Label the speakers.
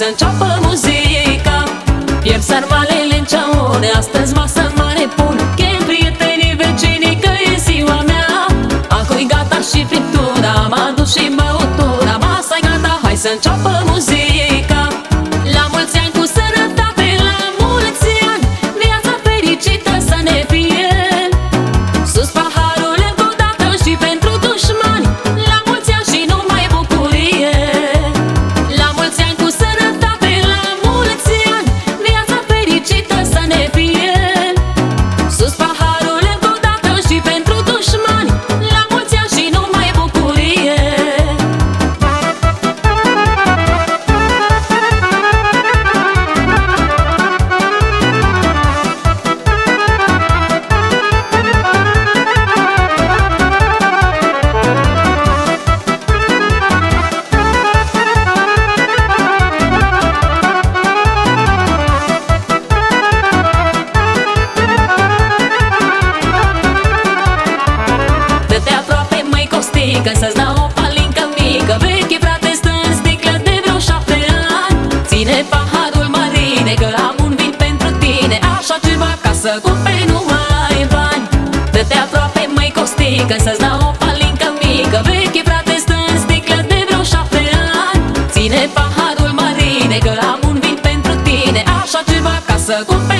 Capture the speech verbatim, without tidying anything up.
Speaker 1: să înceapă muzica. Pierd sarmalele în ceaune, astăzi masă mare pun. Chem prietenii, vecinii, că e ziua mea. Acum-i gata și friptura, am adus și băutura. Masa-i gata, hai să înceapă muzica. La mulți ani cu sănătate, la mulți ani, viața fericită să ne fie. Sus paharul încă o dată și pentru dușmani, la mulți ani și numai bucurie. La mulți ani cu sănătate, la mulți ani, viața fericită să ne fie. Sus paharul încă o dată și pentru dușmani, la mulți ani și numai bucurie. Dă-te aproape, măi Costică, să-ți dau o palincă mică. Vechi frate stă în sticlă de vreo șapte ani. Ține paharul, Marine, că am un vin pentru tine. Așa ceva ca să cumperi numai bani. Dă-te aproape, măi Costică, să-ți dau o palincă mică. Vechi frate stă în sticlă de vreo șapte ani. Ține paharul, Marine, că am un vin pentru tine. Așa ceva ca să cumperi